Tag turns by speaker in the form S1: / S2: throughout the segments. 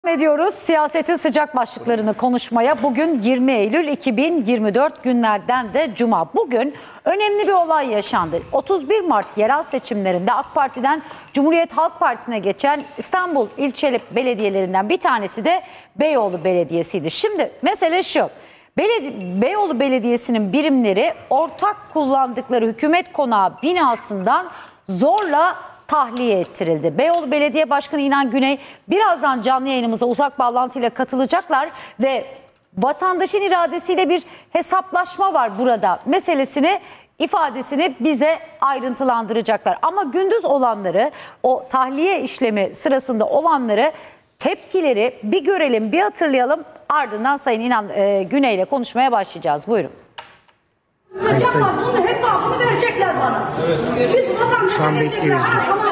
S1: Ediyoruz siyasetin sıcak başlıklarını konuşmaya. Bugün 20 Eylül 2024 günlerden de Cuma. Bugün önemli bir olay yaşandı. 31 Mart yerel seçimlerinde AK Parti'den Cumhuriyet Halk Partisi'ne geçen İstanbul ilçeli belediyelerinden bir tanesi de Beyoğlu Belediyesi'ydi. Şimdi mesele şu. Beyoğlu Belediyesi'nin birimleri ortak kullandıkları hükümet konağı binasından zorla tahliye ettirildi. Beyoğlu Belediye Başkanı İnan Güney birazdan canlı yayınımıza uzak bağlantıyla katılacaklar ve vatandaşın iradesiyle bir hesaplaşma var burada ifadesini bize ayrıntılandıracaklar. Ama gündüz olanları, o tahliye işlemi sırasında olanları, tepkileri bir görelim, bir hatırlayalım. Ardından Sayın İnan Güney ile konuşmaya başlayacağız. Buyurun.
S2: Bunun hesabını verecekler bana. Evet. Biz vatandaşa verecekler.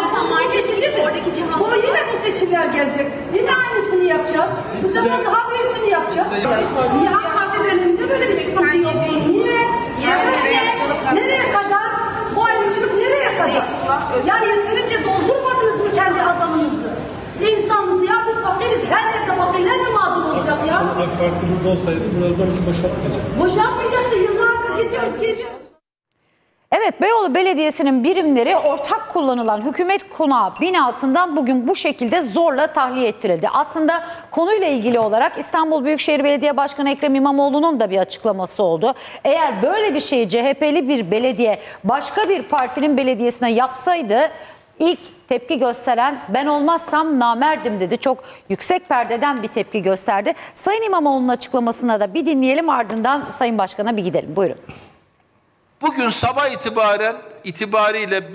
S2: Bu yine bu seçimler gelecek. Yine aynısını yapacağız. Bu sefer daha büyüsünü yapacağız. Niye AK Parti döneminde böyle bir sıkıntı yok? Niye? Nereye kadar? Bu ayrımcılık nereye kadar? Ya yeterince doldurmadınız mı kendi adamınızı? İnsanınızı ya biz fakiriz. Her yerde fakirler mi mağdur olacak ya?
S3: AK Parti burada olsaydı buradan bizi boşaltmayacak.
S2: Boşaltmayacaktı. Yıllardır gidiyoruz.
S1: Evet, Beyoğlu Belediyesi'nin birimleri ortak kullanılan hükümet konağı binasından bugün bu şekilde zorla tahliye ettirildi. Aslında konuyla ilgili olarak İstanbul Büyükşehir Belediye Başkanı Ekrem İmamoğlu'nun da bir açıklaması oldu. Eğer böyle bir şeyi CHP'li bir belediye başka bir partinin belediyesine yapsaydı ilk tepki gösteren ben olmazsam namerdim dedi. Çok yüksek perdeden bir tepki gösterdi. Sayın İmamoğlu'nun açıklamasına da bir dinleyelim, ardından Sayın Başkan'a bir gidelim. Buyurun.
S4: Bugün sabah itibariyle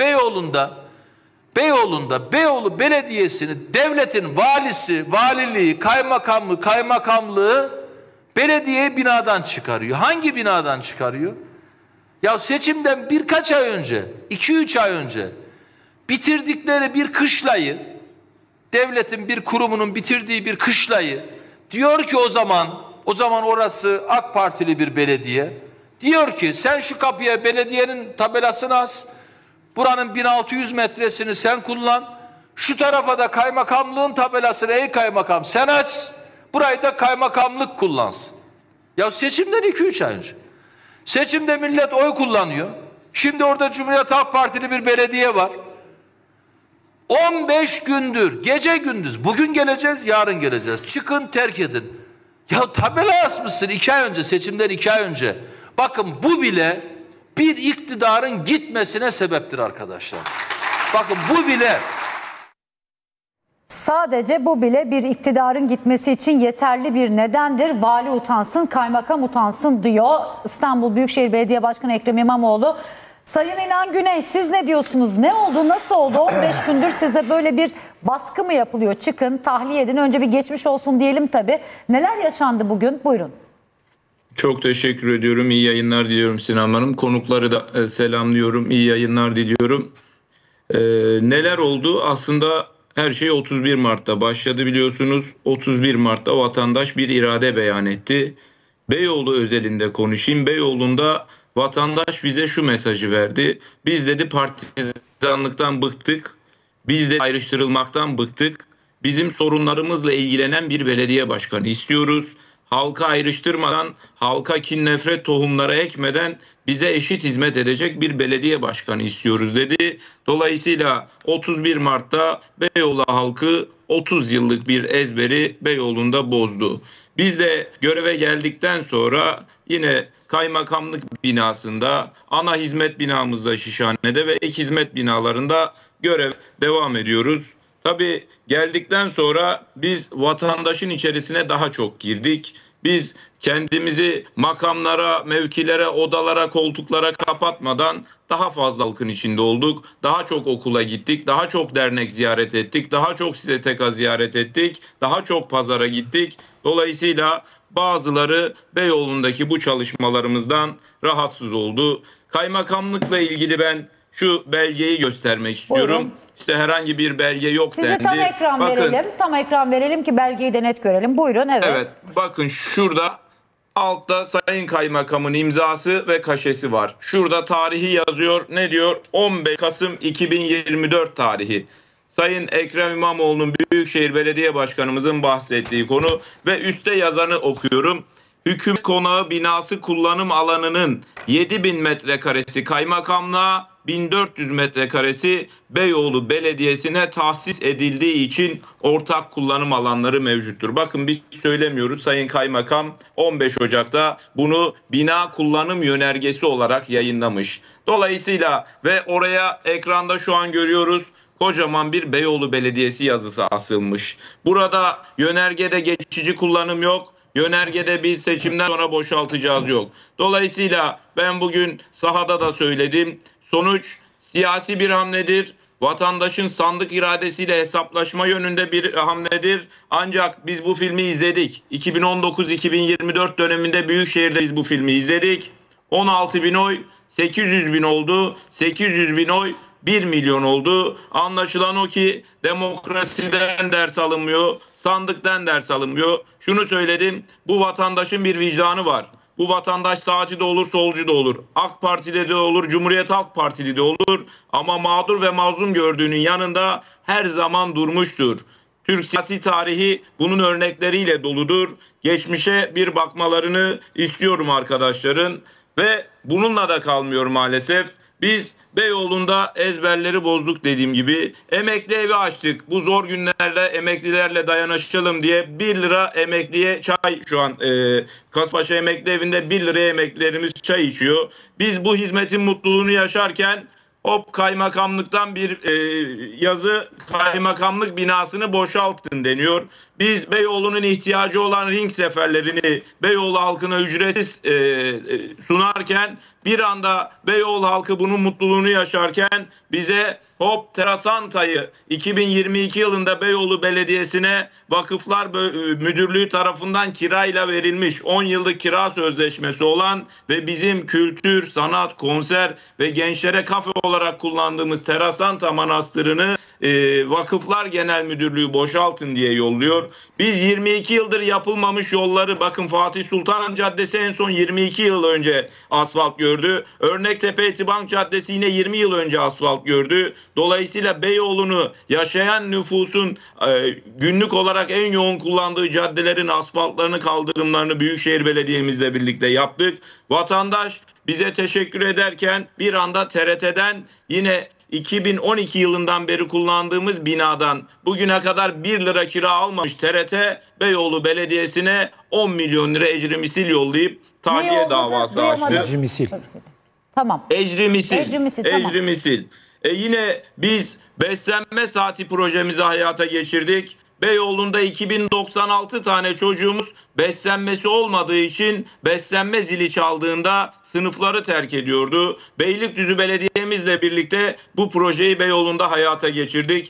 S4: Beyoğlu Belediyesi'ni devletin valiliği, kaymakamlığı belediye binadan çıkarıyor. Hangi binadan çıkarıyor? Ya seçimden birkaç ay önce, 2-3 ay önce bitirdikleri bir kışlayı, devletin bir kurumunun bitirdiği bir kışlayı, diyor ki o zaman orası AK Partili bir belediye, diyor ki sen şu kapıya belediyenin tabelasını as, buranın 1600 metresini sen kullan, şu tarafa da kaymakamlığın tabelasını ey kaymakam sen aç, burayı da kaymakamlık kullansın. Ya seçimden 2-3 ay önce. Seçimde millet oy kullanıyor. Şimdi orada Cumhuriyet Halk Partili bir belediye var. 15 gündür gece gündüz, bugün geleceğiz yarın geleceğiz, çıkın terk edin. Ya tabela asmışsın 2 ay önce, seçimden 2 ay önce. Bakın bu bile bir iktidarın gitmesine sebeptir arkadaşlar. Bakın bu bile.
S1: Sadece bu bile bir iktidarın gitmesi için yeterli bir nedendir. Vali utansın, kaymakam utansın diyor İstanbul Büyükşehir Belediye Başkanı Ekrem İmamoğlu. Sayın İnan Güney, siz ne diyorsunuz? Ne oldu, nasıl oldu? 15 gündür size böyle bir baskı mı yapılıyor? Çıkın, tahliye edin. Önce bir geçmiş olsun diyelim tabii. Neler yaşandı bugün? Buyurun.
S5: Çok teşekkür ediyorum. İyi yayınlar diliyorum Sinan Hanım. Konukları da selamlıyorum. İyi yayınlar diliyorum. Neler oldu? Aslında her şey 31 Mart'ta başladı biliyorsunuz. 31 Mart'ta vatandaş bir irade beyan etti. Beyoğlu özelinde konuşayım. Beyoğlu'nda vatandaş bize şu mesajı verdi. Biz dedi partizanlıktan bıktık. Biz de ayrıştırılmaktan bıktık. Bizim sorunlarımızla ilgilenen bir belediye başkanı istiyoruz. Halka ayrıştırmadan, halka kin nefret tohumları ekmeden bize eşit hizmet edecek bir belediye başkanı istiyoruz dedi. Dolayısıyla 31 Mart'ta Beyoğlu halkı 30 yıllık bir ezberi Beyoğlu'nda bozdu. Biz de göreve geldikten sonra yine kaymakamlık binasında, ana hizmet binamızda Şişhane'de ve ek hizmet binalarında görev devam ediyoruz. Tabii geldikten sonra biz vatandaşın içerisine daha çok girdik. Biz kendimizi makamlara, mevkilere, odalara, koltuklara kapatmadan daha fazla halkın içinde olduk. Daha çok okula gittik, daha çok dernek ziyaret ettik, daha çok STK ziyaret ettik, daha çok pazara gittik. Dolayısıyla bazıları Beyoğlu'ndaki bu çalışmalarımızdan rahatsız oldu. Kaymakamlıkla ilgili ben şu belgeyi göstermek istiyorum.
S1: Buyurun.
S5: İşte herhangi bir belge yok
S1: Size
S5: dendi.
S1: tam ekran verelim. Tam ekran verelim ki belgeyi de net görelim. Buyurun, evet.
S5: Evet, bakın şurada altta Sayın Kaymakamın imzası ve kaşesi var. Şurada tarihi yazıyor. Ne diyor? 15 Kasım 2024 tarihi. Sayın Ekrem İmamoğlu'nun Büyükşehir Belediye Başkanımızın bahsettiği konu ve üstte yazanı okuyorum. Hükümet konağı binası kullanım alanının 7.000 metrekaresi kaymakamlığa, 1400 metrekaresi Beyoğlu Belediyesi'ne tahsis edildiği için ortak kullanım alanları mevcuttur. Bakın biz söylemiyoruz. Sayın Kaymakam 15 Ocak'ta bunu bina kullanım yönergesi olarak yayınlamış. Dolayısıyla ve oraya ekranda şu an görüyoruz. Kocaman bir Beyoğlu Belediyesi yazısı asılmış. Burada yönergede geçici kullanım yok. Yönergede biz seçimden sonra boşaltacağız yok. Dolayısıyla ben bugün sahada da söyledim. Sonuç siyasi bir hamledir. Vatandaşın sandık iradesiyle hesaplaşma yönünde bir hamledir. Ancak biz bu filmi izledik. 2019-2024 döneminde Büyükşehir'de biz bu filmi izledik. 16.000 oy 800.000 oldu. 800.000 oy 1 milyon oldu. Anlaşılan o ki demokrasiden ders alınmıyor, sandıktan ders alınmıyor. Şunu söyledim, bu vatandaşın bir vicdanı var. Bu vatandaş sağcı da olur, solcu da olur. AK Parti'de de olur, Cumhuriyet Halk Partili de olur. Ama mağdur ve mazlum gördüğünün yanında her zaman durmuştur. Türk siyasi tarihi bunun örnekleriyle doludur. Geçmişe bir bakmalarını istiyorum arkadaşların. Ve bununla da kalmıyor maalesef. Biz Beyoğlu'nda ezberleri bozduk dediğim gibi. Emekli evi açtık. Bu zor günlerde emeklilerle dayanışalım diye 1 lira emekliye çay şu an Kasımpaşa Emekli Evi'nde 1 liraya emeklilerimiz çay içiyor. Biz bu hizmetin mutluluğunu yaşarken hop kaymakamlıktan bir yazı kaymakamlık binasını boşaltın deniyor. Biz Beyoğlu'nun ihtiyacı olan ring seferlerini Beyoğlu halkına ücretsiz sunarken bir anda Beyoğlu halkı bunun mutluluğunu yaşarken bize hop Terasanta'yı 2022 yılında Beyoğlu Belediyesi'ne Vakıflar Müdürlüğü tarafından kirayla verilmiş 10 yıllık kira sözleşmesi olan ve bizim kültür, sanat, konser ve gençlere kafe olarak kullandığımız Terasanta Manastırı'nı Vakıflar Genel Müdürlüğü boşaltın diye yolluyor. Biz 22 yıldır yapılmamış yolları bakın Fatih Sultan Caddesi en son 22 yıl önce asfalt gördü. Örnektepe Etibank Caddesi yine 20 yıl önce asfalt gördü. Dolayısıyla Beyoğlu'nu yaşayan nüfusun günlük olarak en yoğun kullandığı caddelerin asfaltlarını, kaldırımlarını Büyükşehir Belediye'mizle birlikte yaptık. Vatandaş bize teşekkür ederken bir anda TRT'den yine 2012 yılından beri kullandığımız binadan bugüne kadar 1 lira kira almamış TRT Beyoğlu Belediyesi'ne 10 milyon lira ecri misil yollayıp tahliye davası açtı.
S1: Ecri misil. Tamam.
S5: Ecri misil.
S1: Tamam.
S5: Ecri misil. Yine biz beslenme saati projemizi hayata geçirdik. Beyoğlu'nda 2096 tane çocuğumuz beslenmesi olmadığı için beslenme zili çaldığında sınıfları terk ediyordu. Beylikdüzü Belediye'mizle birlikte bu projeyi Beyoğlu'nda hayata geçirdik.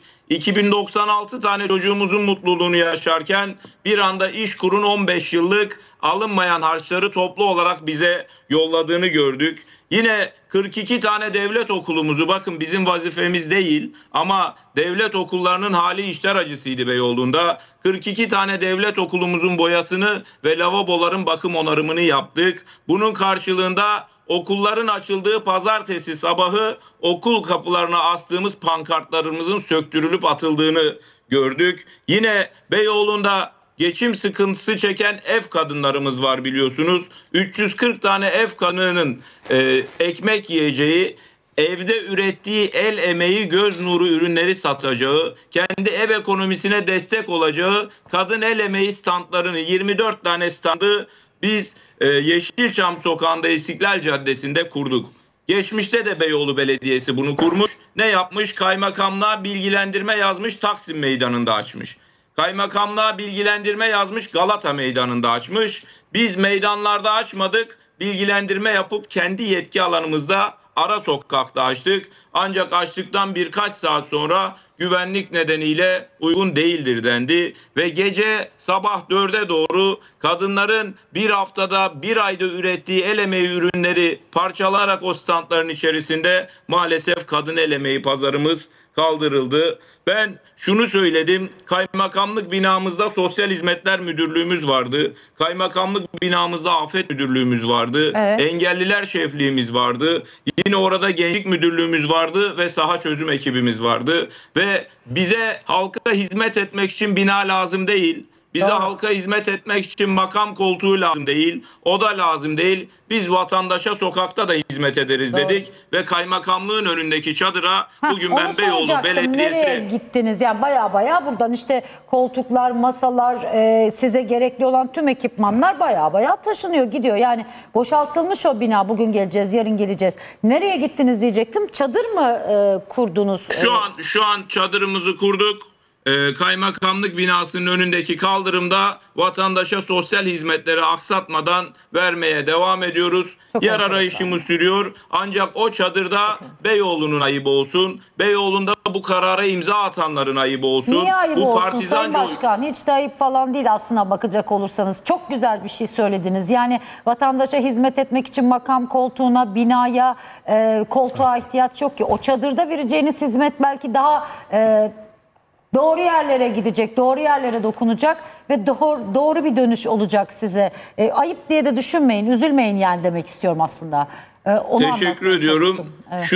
S5: 2096 tane çocuğumuzun mutluluğunu yaşarken bir anda İşkur'un 15 yıllık alınmayan harçları toplu olarak bize yolladığını gördük. Yine 42 tane devlet okulumuzu bakın bizim vazifemiz değil ama devlet okullarının hali işler acısıydı Beyoğlu'nda. 42 tane devlet okulumuzun boyasını ve lavaboların bakım onarımını yaptık. Bunun karşılığında okulların açıldığı pazartesi sabahı okul kapılarına astığımız pankartlarımızın söktürülüp atıldığını gördük. Yine Beyoğlu'nda geçim sıkıntısı çeken ev kadınlarımız var biliyorsunuz. 340 tane ev kadının ekmek yiyeceği, evde ürettiği el emeği, göz nuru ürünleri satacağı, kendi ev ekonomisine destek olacağı kadın el emeği standlarını 24 tane standı biz Yeşilçam Sokağı'nda İstiklal Caddesi'nde kurduk. Geçmişte de Beyoğlu Belediyesi bunu kurmuş. Ne yapmış? Kaymakamlığa bilgilendirme yazmış, Taksim Meydanı'nda açmış. Kaymakamlığa bilgilendirme yazmış, Galata Meydanı'nda açmış. Biz meydanlarda açmadık, bilgilendirme yapıp kendi yetki alanımızda ara sokakta açtık. Ancak açtıktan birkaç saat sonra güvenlik nedeniyle uygun değildir dendi. Ve gece sabah 4'e doğru kadınların bir haftada bir ayda ürettiği el emeği ürünleri parçalayarak o standların içerisinde maalesef kadın el emeği pazarımız kaldırıldı. Ben şunu söyledim. Kaymakamlık binamızda Sosyal Hizmetler Müdürlüğümüz vardı. Kaymakamlık binamızda Afet Müdürlüğümüz vardı.
S1: Evet.
S5: Engelliler Şefliğimiz vardı. Yine orada Gençlik Müdürlüğümüz vardı ve saha çözüm ekibimiz vardı. Ve bize halka hizmet etmek için bina lazım değil. Bize halka hizmet etmek için makam koltuğu lazım değil. O da lazım değil. Biz vatandaşa sokakta da hizmet ederiz dedik. Ve kaymakamlığın önündeki çadıra bugün
S1: Onu
S5: ben Beyoğlu
S1: soracaktım. Nereye
S5: Belediyesi...
S1: gittiniz? Yani baya buradan işte koltuklar, masalar, size gerekli olan tüm ekipmanlar baya taşınıyor, gidiyor. Yani boşaltılmış o bina. Bugün geleceğiz, yarın geleceğiz. Nereye gittiniz diyecektim. Çadır mı kurdunuz?
S5: Şu an çadırımızı kurduk. Kaymakamlık binasının önündeki kaldırımda vatandaşa sosyal hizmetleri aksatmadan vermeye devam ediyoruz. Yer arayışımız sürüyor. Ancak o çadırda Beyoğlu'nun ayıbı olsun. Beyoğlu'nda bu karara imza atanların ayıbı olsun.
S1: Niye ayıp
S5: bu
S1: olsun Sayın Başkan? Hiç de ayıp falan değil aslına bakacak olursanız. Çok güzel bir şey söylediniz. Yani vatandaşa hizmet etmek için makam koltuğuna, binaya, koltuğa ihtiyaç yok ki. O çadırda vereceğiniz hizmet belki daha... doğru yerlere gidecek, doğru yerlere dokunacak ve doğru bir dönüş olacak size. Ayıp diye de düşünmeyin, üzülmeyin yani demek istiyorum aslında. Onu
S5: teşekkür ediyorum. Evet.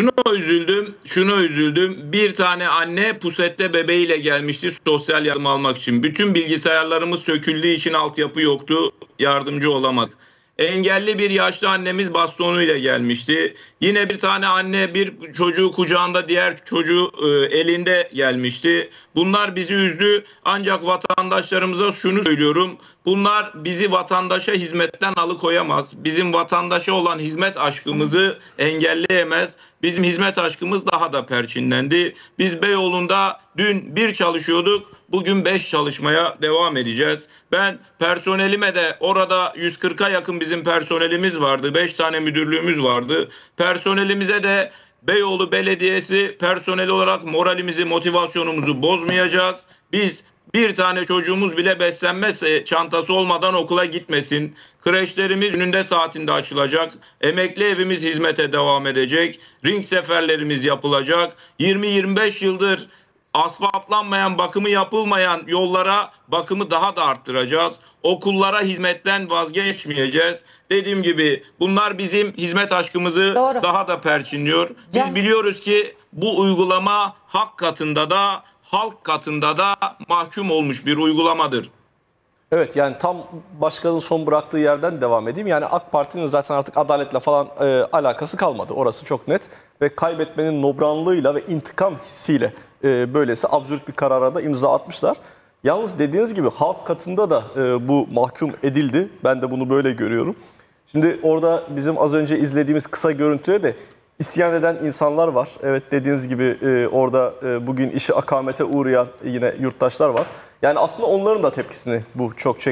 S5: Şuna üzüldüm. Bir tane anne pusette bebeğiyle gelmişti sosyal yardım almak için. Bütün bilgisayarlarımız söküldüğü için altyapı yoktu. Yardımcı olamadık. Engelli bir yaşlı annemiz bastonuyla gelmişti. Yine bir tane anne bir çocuğu kucağında, diğer çocuğu elinde gelmişti. Bunlar bizi üzdü. Ancak vatandaşlarımıza şunu söylüyorum. Bunlar bizi vatandaşa hizmetten alıkoyamaz. Bizim vatandaşa olan hizmet aşkımızı engelleyemez. Bizim hizmet aşkımız daha da perçinlendi. Biz Beyoğlu'nda dün 1 çalışıyorduk. Bugün 5 çalışmaya devam edeceğiz. Ben personelime de orada 140'a yakın bizim personelimiz vardı. 5 tane müdürlüğümüz vardı. Personelimize de Beyoğlu Belediyesi personel olarak moralimizi, motivasyonumuzu bozmayacağız. Biz bir tane çocuğumuz bile beslenmezse çantası olmadan okula gitmesin. Kreşlerimiz gününde saatinde açılacak. Emekli evimiz hizmete devam edecek. Ring seferlerimiz yapılacak. 20-25 yıldır asfaltlanmayan, bakımı yapılmayan yollara bakımı daha da arttıracağız. Okullara hizmetten vazgeçmeyeceğiz. Dediğim gibi bunlar bizim hizmet aşkımızı daha da perçinliyor. Biz biliyoruz ki bu uygulama hak katında da halk katında da mahkum olmuş bir uygulamadır.
S6: Evet, yani tam başkanın son bıraktığı yerden devam edeyim. Yani AK Parti'nin zaten artık adaletle falan alakası kalmadı. Orası çok net. Ve kaybetmenin nobranlığıyla ve intikam hissiyle böylesi absürt bir karara da imza atmışlar. Yalnız dediğiniz gibi halk katında da bu mahkum edildi. Ben de bunu böyle görüyorum. Şimdi orada bizim az önce izlediğimiz kısa görüntüde de isyan eden insanlar var. Evet, dediğiniz gibi orada bugün işi akamete uğrayan yine yurttaşlar var. Yani aslında onların da tepkisini bu çok çekti.